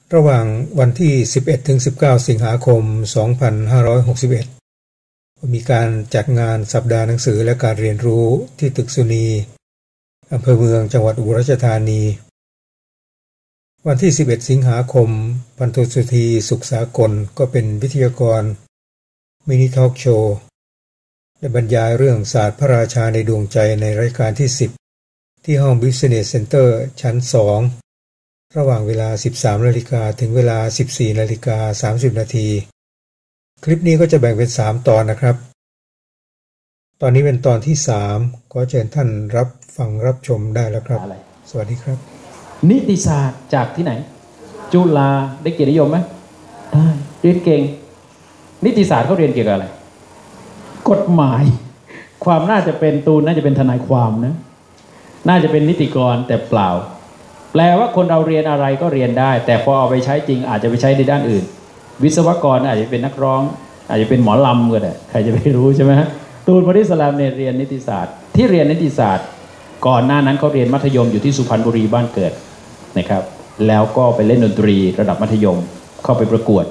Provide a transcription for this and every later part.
ระหว่างวันที่ 11-19 สิงหาคม 2561 มีการจัดงานสัปดาห์หนังสือและการเรียนรู้ที่ตึกสุนีอำเภอเมืองจังหวัดอุบลราชธานีวันที่ 11 สิงหาคม พันโทสุธีสุขสากลก็เป็นวิทยากรมินิทอล์กโชว์ได้บรรยายเรื่องศาสตร์พระราชาในดวงใจในรายการที่ 10 ที่ห้อง Business Center ชั้น 2 ระหว่างเวลา 13:00 น. ถึงเวลา 14:30 น. คลิปนี้ก็จะแบ่งเป็น 3 ตอนนะครับ ตอนนี้เป็นตอนที่ 3 ก็เชิญท่านรับชมได้แล้วครับสวัสดีครับนิติศาสตร์จากที่ไหนจุฬาได้เกียรตินิยมไหมได้เรียนเก่งนิติศาสตร์เขาเรียนเกี่ยวกับอะไรกฎหมายความน่าจะเป็นตูนน่าจะเป็นทนายความนะน่าจะเป็นนิติกรแต่เปล่าแปลว่าคนเราเรียนอะไรก็เรียนได้แต่พอเอาไปใช้จริงอาจจะไปใช้ในด้านอื่นวิศวกรอาจจะเป็นนักร้องอาจจะเป็นหมอลำก็ได้ใครจะไปรู้ใช่ไหมฮะตูน พริสลามเนี่ยเรียนนิติศาสตร์ที่เรียนนิติศาสตร์ก่อนหน้านั้นเขาเรียนมัธยมอยู่ที่สุพรรณบุรีบ้านเกิดนะครับแล้วก็ไปเล่นดนตรีระดับมัธยมเข้าไปประกวด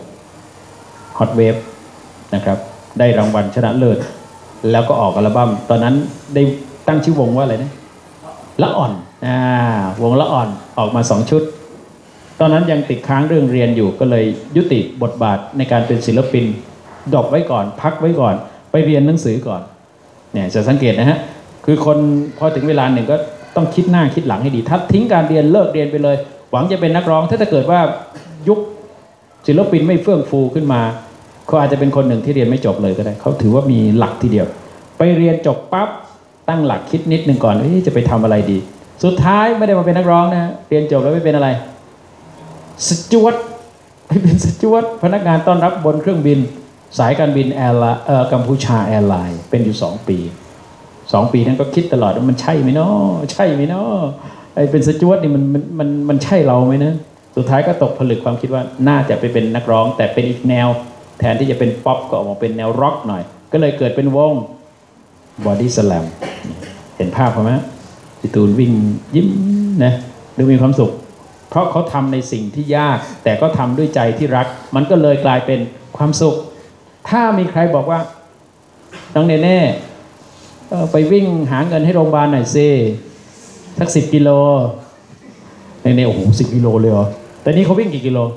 Hot Wave นะครับได้รางวัลชนะเลิศแล้วก็ออกอัลบั้มตอนนั้นได้ตั้งชื่อวงว่าอะไรนะละอ่อนวงละอ่อนออกมา2 ชุดตอนนั้นยังติดค้างเรื่องเรียนอยู่ก็เลยยุติบทบาทในการเป็นศิลปินดรอปไว้ก่อนพักไว้ก่อนไปเรียนหนังสือก่อนเนี่ยจะสังเกตนะฮะคือคนพอถึงเวลาหนึ่งก็ต้องคิดหน้าคิดหลังให้ดีถ้าทิ้งการเรียนเลิกเรียนไปเลยหวังจะเป็นนักร้องถ้าเกิดว่ายุคศิลปินไม่เฟื่องฟูขึ้นมาเขาอาจจะเป็นคนหนึ่งที่เรียนไม่จบเลยก็ได้เขาถือว่ามีหลักทีเดียวไปเรียนจบปั๊บตั้งหลักคิดนิดนึงก่อนจะไปทำอะไรดีสุดท้ายไม่ได้มาเป็นนักร้องนะเรียนจบแล้วไม่เป็นอะไรสจ๊วตไปเป็นสจ๊วตพนักงานต้อนรับบนเครื่องบินสายการบินกัมพูชาแอร์ไลน์เป็นอยู่2 ปีนั้นก็คิดตลอดว่ามันใช่ไหมเนาะใช่ไหมเนาะไอ้เป็นสจ๊วตนี่มันใช่เราไหมนะสุดท้ายก็ตกผลึกความคิดว่าน่าจะไปเป็นนักร้องแต่เป็นอีกแนวแทนที่จะเป็นป๊อปก็ออกมาเป็นแนวร็อกหน่อยก็เลยเกิดเป็นวงบอดี้สแลมเห็นภาพไหมพี่ตูนวิ่งยิ้มนะดูมีความสุขเพราะเขาทำในสิ่งที่ยากแต่ก็ทำด้วยใจที่รักมันก็เลยกลายเป็นความสุขถ้ามีใครบอกว่าน้องเนเน่ไปวิ่งหาเงินให้โรงพยาบาลหน่อยสิสัก10 กิโลเนเน่โอ้โห10 กิโลเลยเหรอแต่นี่เขาวิ่งกี่กิโล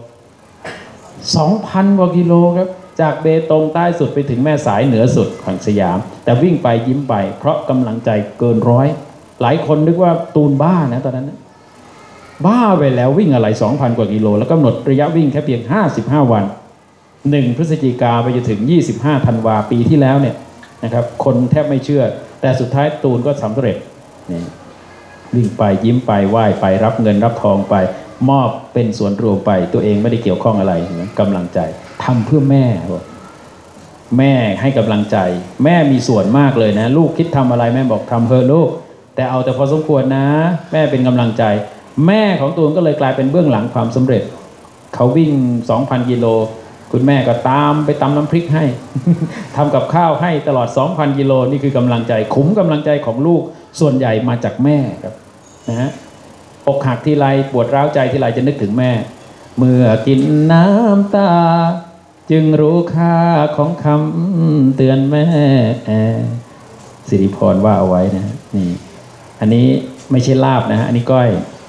2,000 กว่ากิโลครับจากเบตงใต้สุดไปถึงแม่สายเหนือสุดของสยามแต่วิ่งไปยิ้มไปเพราะกำลังใจเกิน100หลายคนนึกว่าตูนบ้านะตอนนั้นนะบ้าไปแล้ววิ่งอะไร 2,000 กว่ากิโลแล้วกำหนดระยะวิ่งแค่เพียง55 วัน1 พฤศจิกาไปจนถึง25 ธันวาปีที่แล้วเนี่ยนะครับคนแทบไม่เชื่อแต่สุดท้ายตูนก็สำเร็จนี่วิ่งไปยิ้มไปไหว้ไปรับเงินรับทองไปมอบเป็นส่วนรวมไปตัวเองไม่ได้เกี่ยวข้องอะไรกำลังใจทำเพื่อแม่แม่ให้กำลังใจแม่มีส่วนมากเลยนะลูกคิดทำอะไรแม่บอกทำเถอะลูกแต่เอาแต่พอสมควรนะแม่เป็นกำลังใจแม่ของตูนก็เลยกลายเป็นเบื้องหลังความสำเร็จเขาวิ่ง 2,000 กิโลคุณแม่ก็ตามไปตำน้ำพริกให้ ทำกับข้าวให้ตลอด 2,000 กิโลนี่คือกำลังใจขุมกำลังใจของลูกส่วนใหญ่มาจากแม่ครับนะฮะอกหักทีไรปวดร้าวใจทีไรจะนึกถึงแม่เมื่อกินน้ำตาจึงรู้ค่าของคำเตือนแม่สิริพรว่าเอาไว้นะนี่อันนี้ไม่ใช่ลาบนะฮะอันนี้ก้อย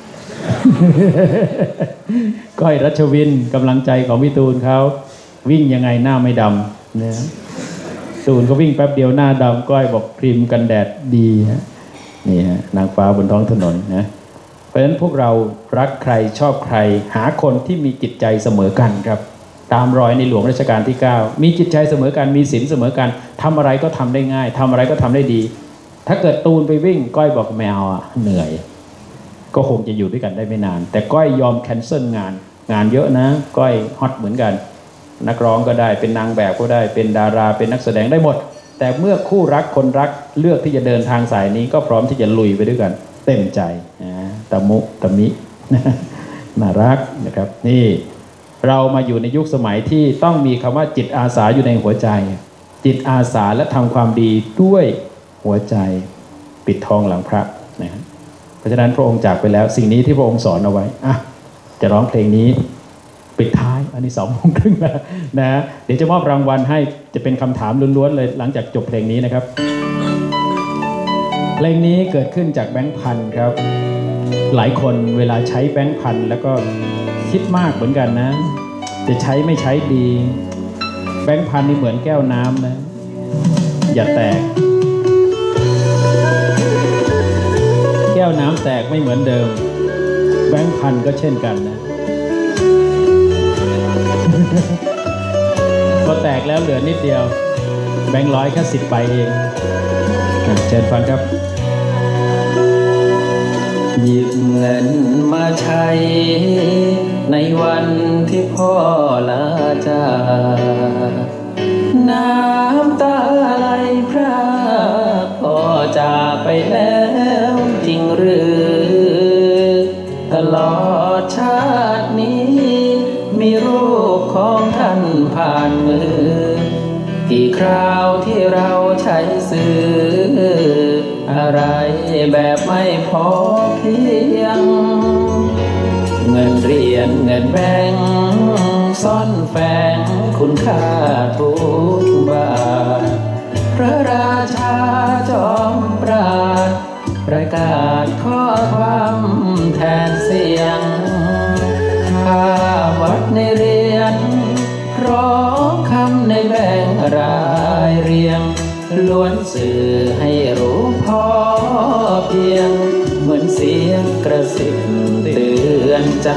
ก้อยรัชวินกำลังใจของพี่ตูนเขาวิ่งยังไงหน้าไม่ดำนะตูนก็วิ่งแป๊บเดียวหน้าดำก้อยบอกครีมกันแดดดีฮะนี่ฮะนางฟ้าบนท้องถนนนะเพราะฉะนั้นพวกเรารักใครชอบใครหาคนที่มีจิตใจเสมอกันครับตามรอยในหลวงรัชกาลที่9มีจิตใจเสมอกันมีศีลเสมอกันทำอะไรก็ทำได้ง่ายทำอะไรก็ทำได้ดีถ้าเกิดตูนไปวิ่งก้อยบอกแมวเหนื่อยก็คงจะอยู่ด้วยกันได้ไม่นานแต่ก้อยยอมแคนเซิลงานเยอะนะก้อยฮอตเหมือนกันนักร้องก็ได้เป็นนางแบบก็ได้เป็นดาราเป็นนักแสดงได้หมดแต่เมื่อคู่รักคนรักเลือกที่จะเดินทางสายนี้ก็พร้อมที่จะลุยไปด้วยกันเต็มใจตะมุตะมิน่ารักนะครับนี่เรามาอยู่ในยุคสมัยที่ต้องมีคำว่าจิตอาสาอยู่ในหัวใจจิตอาสาและทำความดีด้วยหัวใจปิดทองหลังพระนะครับเพราะฉะนั้นพระองค์จากไปแล้วสิ่งนี้ที่พระองค์สอนเอาไว้จะร้องเพลงนี้ปิดท้ายอันนี้2:30แล้วนะเดี๋ยวจะมอบรางวัลให้จะเป็นคำถามล้วนๆเลยหลังจากจบเพลงนี้นะครับเพลงนี้เกิดขึ้นจากแบงค์พันครับหลายคนเวลาใช้แบงค์พันแล้วก็คิดมากเหมือนกันนะจะใช้ไม่ใช้ดีแบงค์พันนี่เหมือนแก้วน้ำนะอย่าแตกแก้วน้ำแตกไม่เหมือนเดิมแบงค์พันก็เช่นกันนะพอแตกแล้วเหลือนิดเดียวแบงค์ร้อยแค่10 ใบเองเชิญฟังครับหยิบเงินมาใช้ในวันที่พ่อลาจากน้ำตาไหลพรากพ่อจากไปแล้วจริงหรือตลอดชาตินี้มีรูปของท่านผ่านมือกี่คราวที่เราใช้ซื้ออะไรแบบไม่พอเพียงเงินเหรียญเงินแบงค์ซ่อนแฝงคุณค่าทุกบาทพระราชาจอมปราดประกาศข้อความแทนเสียงข้าวัดในเรียนร้องคำในแบงค์รายเรียงล้วนสื่อให้รู้พอเพียงเหมือนเสียงกระซิบเตือนใจ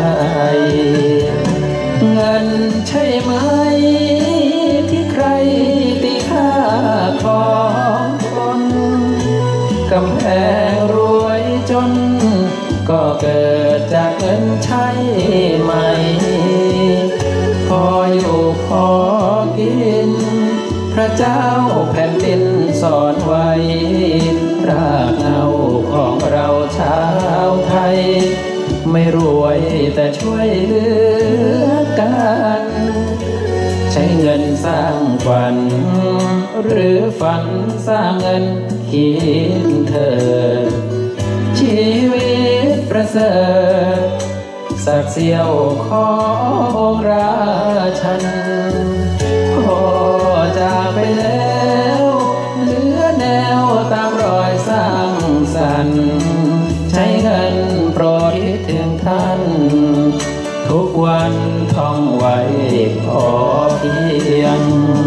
เงินใช่ไหมที่ใครตีค่าของคนกำแพงรวยจนก็เกิดจากเงินใช่ไหมพออยู่พอกินพระเจ้าแผ่นดินสอนไว้รากเหง้าของเราชาวไทยไม่รวยแต่ช่วยเหลือกันใช้เงินสร้างฝันหรือฝันสร้างเงินคิดเถิดชีวิตประเสริฐสักเสี้ยวของราชันพ่อจากไปแล้วเหลือแนวตามรอยสร้างสรรค์ใช้เงินโปรดคิดถึงท่านทุกวันท่องไว้พอเพียง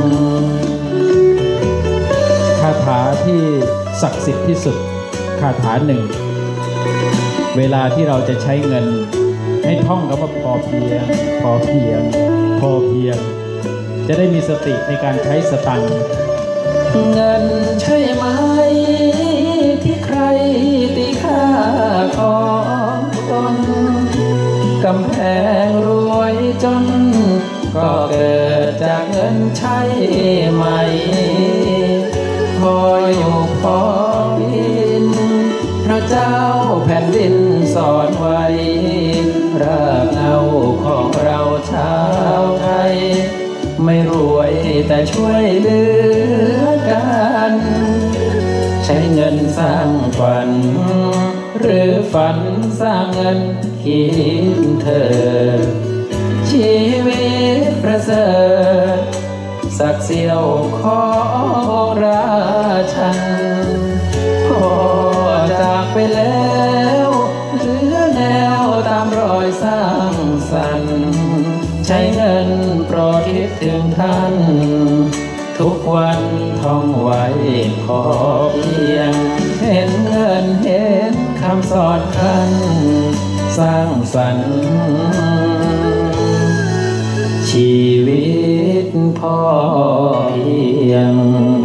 คาถาที่ศักดิ์สิทธิ์ที่สุดคาถาหนึ่งเวลาที่เราจะใช้เงินให้ท่องคำว่าพอเพียงพอเพียงพอเพียงจะได้มีสติในการใช้สตังค์เงินใช่ไหมที่ใครตีค่าของตนกำแพงรวยจนก็เกิดจากเงินใช่ไหมพออยู่พอกินพระเจ้าแผ่นดินสอนไว้รากเหง้าของเราชาวไทยไม่รวยแต่ช่วยเหลือกันใช้เงินสร้างฝันหรือฝันสร้างเงินคิดเถิดชีวิตประเสริฐสักเสี้ยวของราชันพ่อจากไปแล้วเหลือแนวตามรอยสร้างสรรค์ใช้เงินโปรดคิดถึงท่านทุกวันท่องไว้พอเพียงเห็นเงินเห็นคำสอนท่านสร้างสรรค์ชีวิตพอเพียง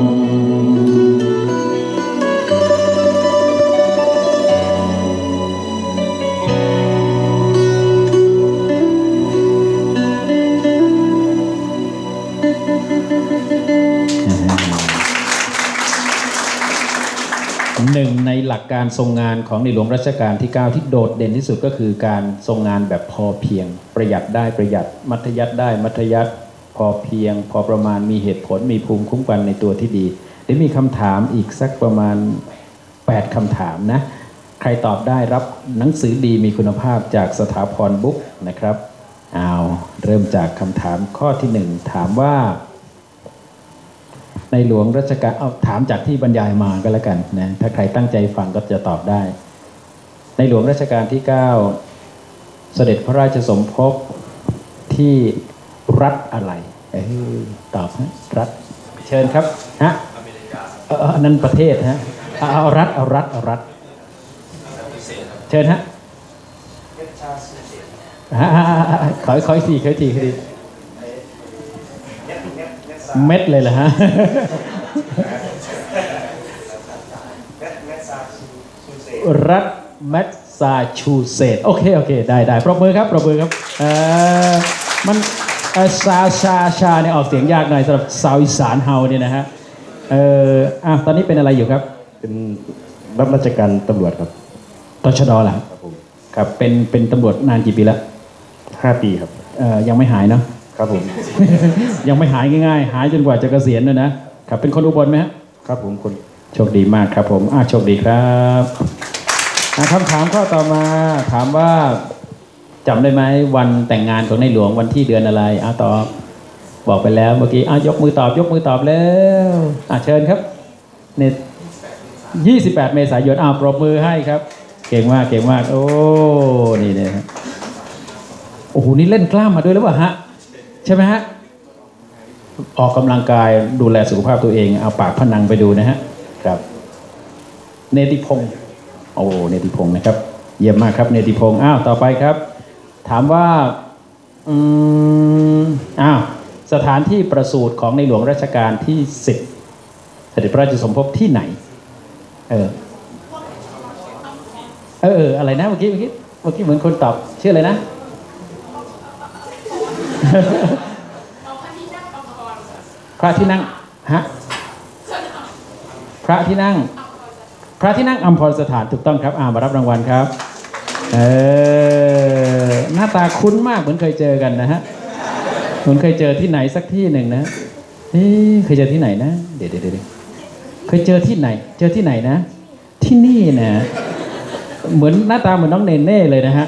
หนึ่งในหลักการทรงงานของในหลวงรัชกาลที่9ที่โดดเด่นที่สุดก็คือการทรงงานแบบพอเพียงประหยัดได้ประหยัดมัธยัสถ์ได้มัธยัสถ์พอเพียงพอประมาณมีเหตุผลมีภูมิคุ้มกันในตัวที่ดีเดี๋ยวมีคำถามอีกสักประมาณ8คำถามนะใครตอบได้รับหนังสือดีมีคุณภาพจากสถาพรบุ๊กนะครับเอาเริ่มจากคำถามข้อที่หนึ่งถามว่าในหลวงรัชกาลเอาถามจากที่บรรยายมาก็แล้วกันนะถ้าใครตั้งใจฟังก็จะตอบได้ในหลวงรัชกาลที่9เสด็จพระราชสมภพที่รัฐอะไรตอบฮะรัฐเชิญครับฮะนั่นประเทศฮะเอารัฐเชิญฮะขออีกทีเม็ดเลยเหรอฮะรัฐแมสซาชูเซตส์โอเคได้ปรบมือครับมันชาเนี่ยออกเสียงยากหน่อยสำหรับชาวอีสานเฮาเนี่ยนะฮะตอนนี้เป็นอะไรอยู่ครับเป็นรับราชการตำรวจครับตชด.เหรอครับผมครับเป็นตำรวจนานกี่ปีแล้ว 5 ปีครับยังไม่หายเนาะครับผมยังไม่หายง่ายๆหายจนกว่าจะเกษียณเลยนะครับเป็นคนอุบลไหมครับผมคนโชคดีมากครับผมโชคดีครับคำถามข้อต่อมาถามว่าจำได้ไหมวันแต่งงานของในหลวงวันที่เดือนอะไรตอบบอกไปแล้วเมื่อกี้ยกมือตอบแล้วเชิญครับเนี่ย28 เมษายนปรบมือให้ครับเก่งมากโอ้นี่เนี่ยโอ้โหนี่เล่นกล้ามมาด้วยหรือเปล่าฮะใช่ไหมฮะออกกำลังกายดูแลสุขภาพตัวเองเอาปากพนังไปดูนะฮะครับเนติพงศ์เนติพงศ์นะครับเยี่ยมมากครับเนติพงศ์ต่อไปครับถามว่าสถานที่ประสูติของในหลวงรัชกาลที่10เสด็จพระราชสมภพที่ไหนอะไรนะเมื่อกี้เหมือนคนตอบชื่ออะไรนะพระที่นั่งฮะพระที่นั่งอัมพรสถานถูกต้องครับมารับรางวัลครับหน้าตาคุ้นมากเหมือนเคยเจอกันนะฮะเหมือนเคยเจอที่ไหนสักที่หนึ่งนะเคยเจอที่ไหนนะเดี๋ยวเคยเจอที่ไหนนะที่นี่นะเหมือนหน้าตาเหมือนน้องเนเน่เลยนะฮะ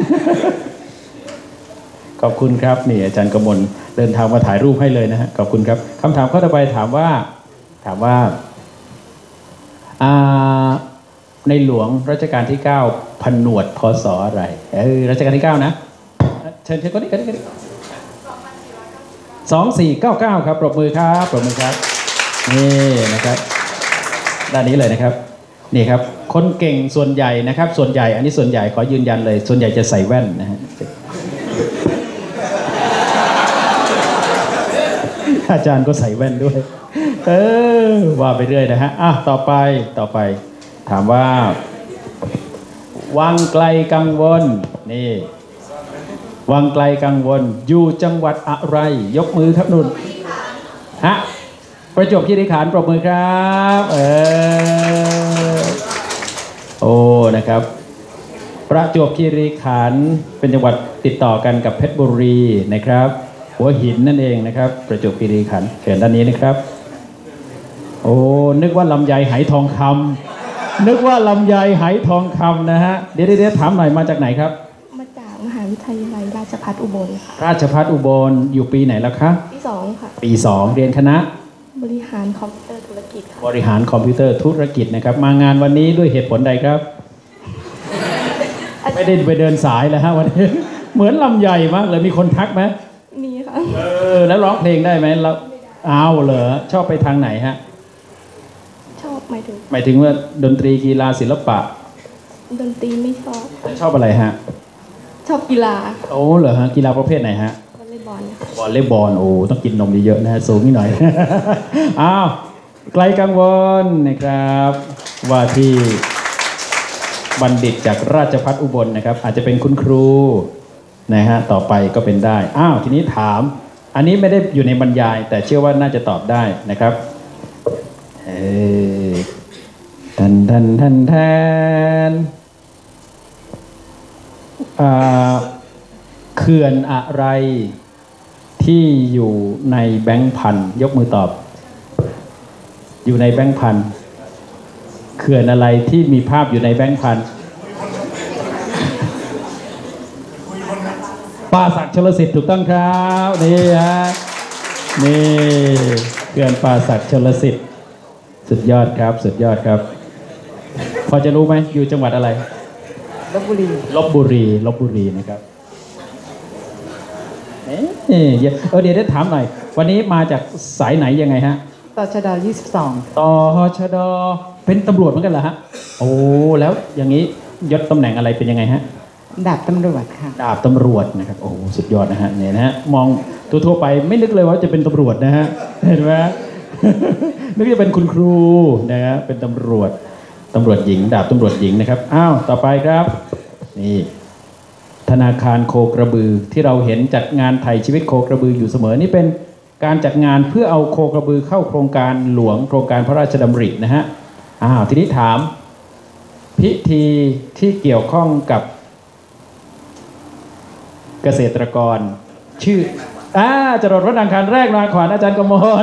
ขอบคุณครับนี่อาจารย์กมลเดินทางมาถ่ายรูปให้เลยนะฮะขอบคุณครับคำถามข้อต่อไปถามว่าในหลวงรัชกาลที่9ผนวดพศอะไรรัชกาลที่9นะเชิญคนนี้2499ครับปรบมือครับนี่นะครับด้านนี้เลยนะครับนี่ครับคนเก่งส่วนใหญ่นะครับส่วนใหญ่อันนี้ส่วนใหญ่ขอยืนยันเลยส่วนใหญ่จะใส่แว่นนะฮะอาจารย์ก็ใส่แว่นด้วยว่าไปเรื่อยนะฮะต่อไปถามว่าวังไกลกังวลนี่วังไกลกังวลอยู่จังหวัดอะไรยกมือครับนุ่นฮะประจวบคีรีขันธ์ปรบมือครับนะครับประจวบคีรีขันธ์เป็นจังหวัดติดต่อกันกับเพชรบุรีนะครับหัวหินนั่นเองนะครับประจวบคีรีขันธ์เชิญด้านนี้นะครับนึกว่าลำไยไหทองคำนะฮะเดี๋ยวถามหน่อยมาจากไหนครับมาจากมหาวิทยาลัยราชภัฏอุบลค่ะราชภัฏอุบลอยู่ปีไหนแล้วคะปี2ค่ะปี2เรียนคณะบริหารคอมพิวเตอร์ธุรกิจค่ะบริหารคอมพิวเตอร์ธุรกิจนะครับมางานวันนี้ด้วยเหตุผลใดครับไม่ได้ไปเดินสายแล้วฮะวันนี้เหมือนลำไยมากเลยมีคนทักไหมมีค่ะแล้วร้องเพลงได้ไหมเราเหรอชอบไปทางไหนฮะชอบหมายถึงว่าดนตรีกีฬาศิลปะดนตรีไม่ชอบอะไรฮะชอบกีฬาเหรอฮะกีฬาประเภทไหนฮะวอลเลย์บอลต้องกินนมเยอะๆนะฮะสูงนิดหน่อยไกลกังวลนะครับว่าที่บัณฑิตจากราชภัฏอุบลนะครับอาจจะเป็นคุณครูนะฮะต่อไปก็เป็นได้ทีนี้ถามอันนี้ไม่ได้อยู่ในบรรยายแต่เชื่อว่าน่าจะตอบได้นะครับทันเขื่อนอะไรที่อยู่ในแบงค์พันยกมือตอบอยู่ในแบงค์พันเขื่อนอะไรที่มีภาพอยู่ในแบงค์พันป่าศักดิ์ชลสิทธิ์ถูกต้องครับนี่ฮะนี่เขื่อนป่าศักดิ์ชลสิทธิ์สุดยอดครับสุดยอดครับพอจะรู้ไหมอยู่จังหวัดอะไรลพบุรีนะครับเดี๋ยวถามหน่อยวันนี้มาจากสายไหนยังไงฮะตชด22ตชดเป็นตำรวจเหมือนกันเหรอฮะโอ้แล้วอย่างนี้ยศตำแหน่งอะไรเป็นยังไงฮะดาบตำรวจค่ะดาบตำรวจนะครับโอ้สุดยอดนะฮะเนี่ยนะฮะมองทั่วไปไม่นึกเลยว่าจะเป็นตำรวจนะฮะเห็นไหมนึกจะเป็นคุณครูนะฮะเป็นตำรวจหญิงดาบตำรวจหญิงนะครับอ้าวต่อไปครับนี่ธนาคารโคกระบือที่เราเห็นจัดงานไถ่ชีวิตโคกระบืออยู่เสมอนี่เป็นการจัดงานเพื่อเอาโคกระบือเข้าโครงการหลวงโครงการพระราชดำรินะฮะทีนี้ถามพิธีที่เกี่ยวข้องกับเกษตรกรชื่อจรดพระนางคันแรกนาขวัญอาจารย์กมล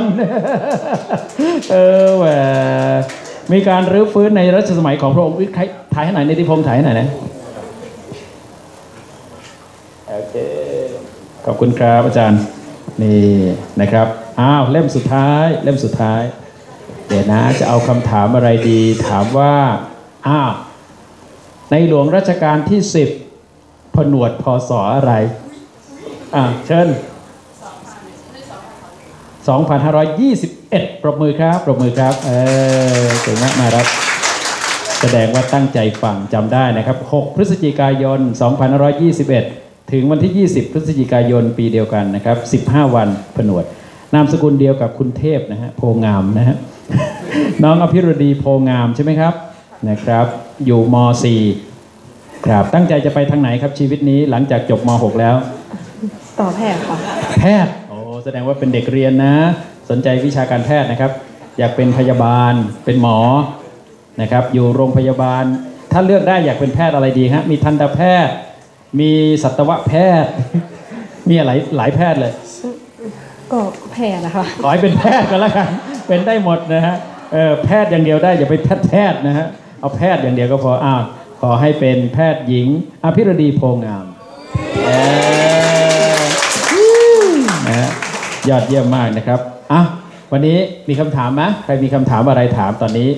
แหวมีการรื้อฟื้นในรัชสมัยของพระองค์ถ่ายให้ไหนในที่พงถ่ายให้ไหนนะโอเคขอบคุณครับอาจารย์นี่นะครับเล่มสุดท้ายเดี๋ยวนะจะเอาคำถามอะไรดีถามว่าในหลวงรัชกาลที่10ผนวดพศอะไรเชิญ2521ปรบมือครับเก่งมากครับแสดงว่าตั้งใจฟังจำได้นะครับ6พฤศจิกายน2521ถึงวันที่20พฤศจิกายนปีเดียวกันนะครับ15วันผนวดนามสกุลเดียวกับคุณเทพนะฮะโพงามนะฮะ น้องอภิรดีโพงามใช่ไหมครับนะครับอยู่ม.4 ครับตั้งใจจะไปทางไหนครับชีวิตนี้หลังจากจบม.6 แล้วต่อแพทย์ค่ะแพทย์แสดงว่าเป็นเด็กเรียนนะสนใจวิชาการแพทย์นะครับอยากเป็นพยาบาลเป็นหมอนะครับอยู่โรงพยาบาลถ้าเลือกได้อยากเป็นแพทย์อะไรดีฮะมีทันตแพทย์มีสัตวแพทย์มีหลายแพทย์เลยก็แพทย์นะคะขอให้เป็นแพทย์ก็แล้วกันเป็นได้หมดนะฮะแพทย์อย่างเดียวได้อย่าไปแพทย์นะฮะเอาแพทย์อย่างเดียวก็พอขอให้เป็นแพทย์หญิงอภิรดีโพงามนะยอดเยี่ยมมากนะครับวันนี้มีคำถามไหมใครมีคำถามอะไรถามตอนนี้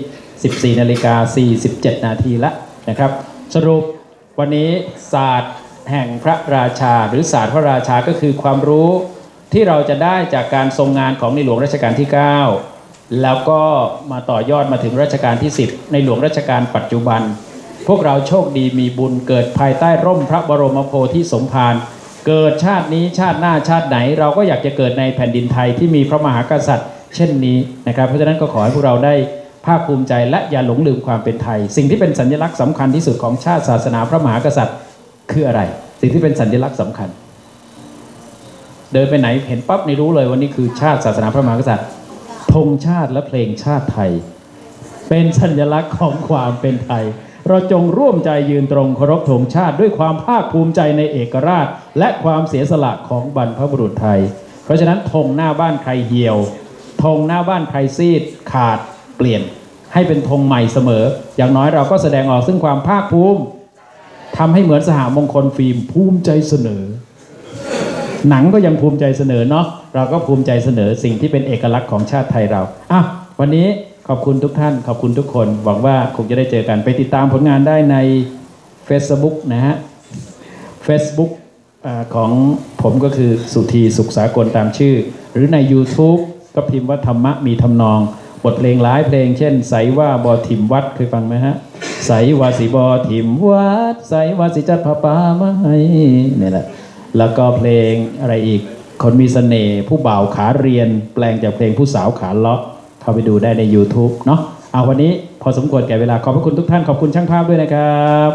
14:47 นาทีแล้วนะครับสรุปวันนี้ศาสตร์แห่งพระราชาหรือศาสตร์พระราชาก็คือความรู้ที่เราจะได้จากการทรงงานของในหลวงรัชกาลที่9แล้วก็มาต่อยอดมาถึงรัชกาลที่10ในหลวงรัชกาลปัจจุบันพวกเราโชคดีมีบุญเกิดภายใต้ร่มพระบรมโพธิสมภารเกิดชาตินี้ชาติหน้าชาติไหนเราก็อยากจะเกิดในแผ่นดินไทยที่มีพระมหากษัตริย์เช่นนี้นะครับเพราะฉะนั้นก็ขอให้พวกเราได้ภาคภูมิใจและอย่าหลงลืมความเป็นไทยสิ่งที่เป็นสัญลักษณ์สำคัญที่สุดของชาติศาสนาพระมหากษัตริย์คืออะไรสิ่งที่เป็นสัญลักษณ์สำคัญเดินไปไหนเห็นปั๊บนี่รู้เลยว่านี่คือชาติศาสนาพระมหากษัตริย์ธงชาติและเพลงชาติไทยเป็นสัญลักษณ์ของความเป็นไทยเราจงร่วมใจยืนตรงเคารพธงชาติด้วยความภาคภูมิใจในเอกราชและความเสียสละของบรรพบุรุษไทยเพราะฉะนั้นธงหน้าบ้านใครเหี่ยวธงหน้าบ้านใครซีดขาดเปลี่ยนให้เป็นธงใหม่เสมออย่างน้อยเราก็แสดงออกซึ่งความภาคภูมิทำให้เหมือนสหมงคลฟิล์มภูมิใจเสนอหนังก็ยังภูมิใจเสนอเนาะเราก็ภูมิใจเสนอสิ่งที่เป็นเอกลักษณ์ของชาติไทยเราวันนี้ขอบคุณทุกท่านขอบคุณทุกคนหวังว่าคงจะได้เจอกันไปติดตามผลงานได้ใน Facebook นะฮะ Facebook ของผมก็คือสุธีสุขสากลตามชื่อหรือใน YouTube ก็พิมพ์ว่าธรรมะมีทำนองบทเพลงหลายเพลงเช่นใสว่าบอถิมวัดเคยฟังไหมฮะใสว่าสีบอถิมวัดใสว่าสีจัดพระป่ามาให้เนี่ยแหละแล้วก็เพลงอะไรอีกคนมีเสน่ห์ผู้บ่าวขาเรียนแปลงจากเพลงผู้สาวขาเลาะเข้าไปดูได้ใน YouTube เนาะวันนี้พอสมควรแก่เวลาขอบพระคุณทุกท่านขอบคุณช่างภาพด้วยนะครับ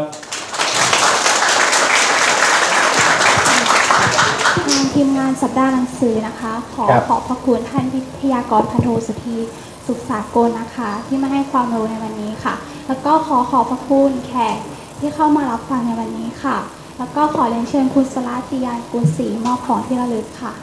ทีมงานสัปดาห์หนังสือนะคะขอบพระคุณท่านวิทยากรพันโทสุธีสุขสากลนะคะที่มาให้ความรู้ในวันนี้ค่ะแล้วก็ขอบพระคุณแขกที่เข้ามารับฟังในวันนี้ค่ะแล้วก็ขอเรียนเชิญคุณสราติยานกุลศรีมอบของที่ระลึกค่ะ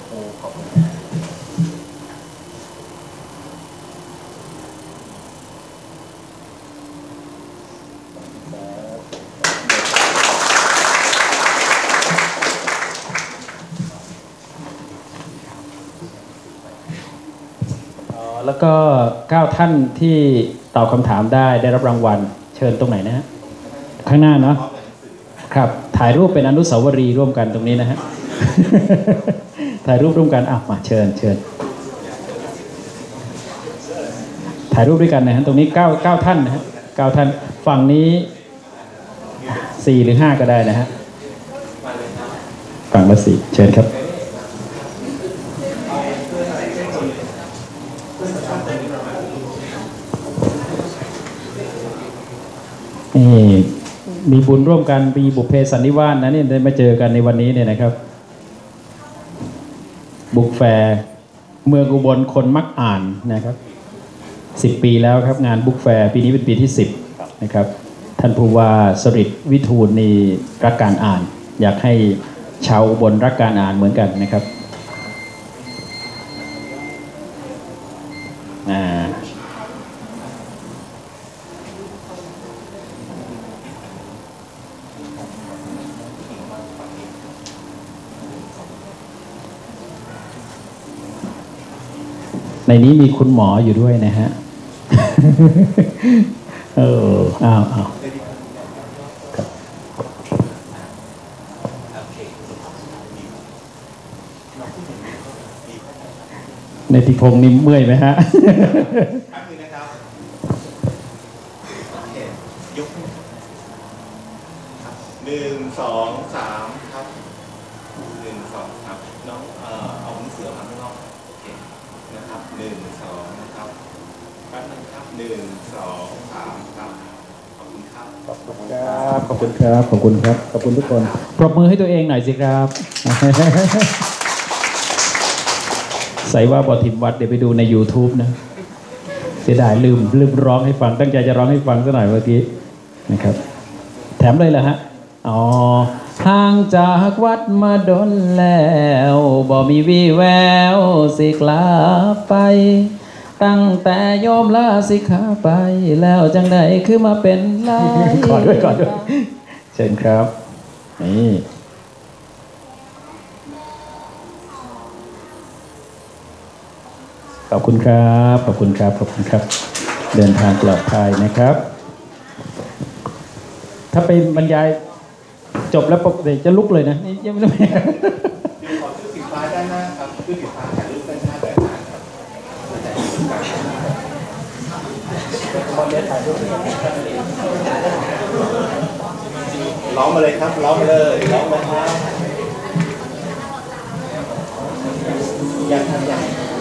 โอ้ขอบคุณแล้วก็9ท่านที่ตอบคำถามได้รับรางวัลเชิญตรงไหนนะฮะข้างหน้าเนาะครับถ่ายรูปเป็นอนุสาวรีย์ร่วมกันตรงนี้นะฮะ ถ่ายรูปร่วมกันมาเชิญถ่ายรูปด้วยกันนะฮะตรงนี้9ท่านนะฮะ9ท่านฝั่งนี้4หรือ5ก็ได้นะฮะฝั่งละ4เชิญครับมีบุญร่วมกันมีบุพเพสันนิวาสนะเนี่ยได้มาเจอกันในวันนี้เนี่ยนะครับบุ๊กแฟร์เมืองอุบลคนมักอ่านนะครับ10 ปีแล้วครับงานบุ๊กแฟร์ปีนี้เป็นปีที่10นะครับท่านผู้ว่าสฤษดิ์วิทูลนี่รักการอ่านอยากให้ชาวอุบลรักการอ่านเหมือนกันนะครับในนี้มีคุณหมออยู่ด้วยนะฮะ อ้าวในติพงศ์นี่เมื่อยไหมฮะยก1 2 3ครับ1 2ครับน้องเอาหนังสือมาข้างนอกโอเคนะครับ1 2นะครับแป๊บนึงครับ1 2 3ครับขอบคุณครับขอบคุณครับขอบคุณครับขอบคุณครับขอบคุณทุกคนปรบมือให้ตัวเองหน่อยสิครับ ใส่ว่าบอทิมวัดเดี๋ยวไปดูใน YouTube นะเสียดายลืมร้องให้ฟังตั้งใจจะร้องให้ฟังซะหน่อยเมื่อกี้นะครับแถมเลยเหรอฮะห่างจากวัดมาดนแล้วบ่มีวี่แววสิกลับไปตั้งแต่โยมลาสิกขาไปแล้วจังใดคือมาเป็นลายก่อนด้วยเชิญครับนี่ขอบคุณครับขอบคุณครับเดินทางปลอดภัยนะครับถ้าไปบรรยายจบแล้วปกติจะลุกเลยนะนี่ยังไม่ได้ขอชื่อสีฟ้าด้านหน้าครับชื่อสีฟ้าถ่ายรูปด้านหน้าแบบนั้นครับร้องมาเลยครับร้องมาเลยร้องมาครับยังทำยัง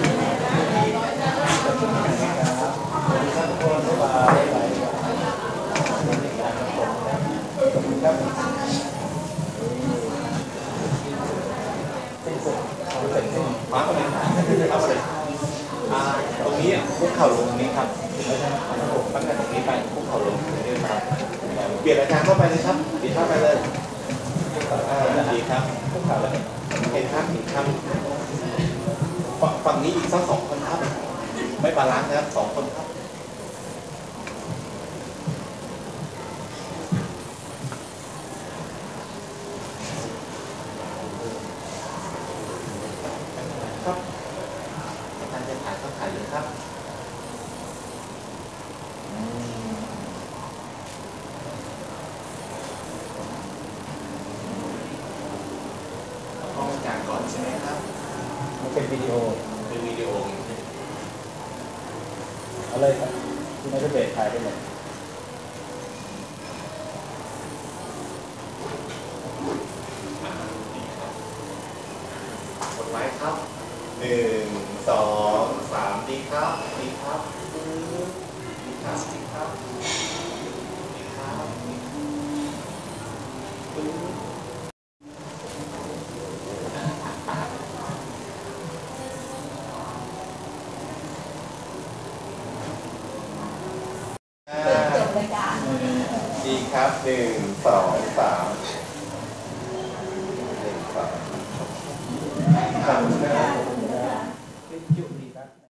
มาเข้ามาเข้ามาเลยตรงนี้คุกเข่าลงตรงนี้ครับตั้งแต่ตรงนี้ไปคุกเข่าลงเปลี่ยนอาจารย์เข้าไปเลยครับดีเข้าไปเลยดีครับคุกเข่าเลยเห็นครับฝั่งนี้อีกสัก2 คนครับไม่บาลานซ์นะครับ2 คนครับครับอาจารย์จะถ่ายก็ถ่ายเลยครับต้องอาจารย์ก่อนใช่ไหมครับมันเป็นวิดีโอเอาเลยครับที่ไม่ได้เบรกถ่ายไปเลยกดไว้ครับ1 2 3ดีครับดีครับดีครับดีครับดีครับดีครับ1 2 3 1 2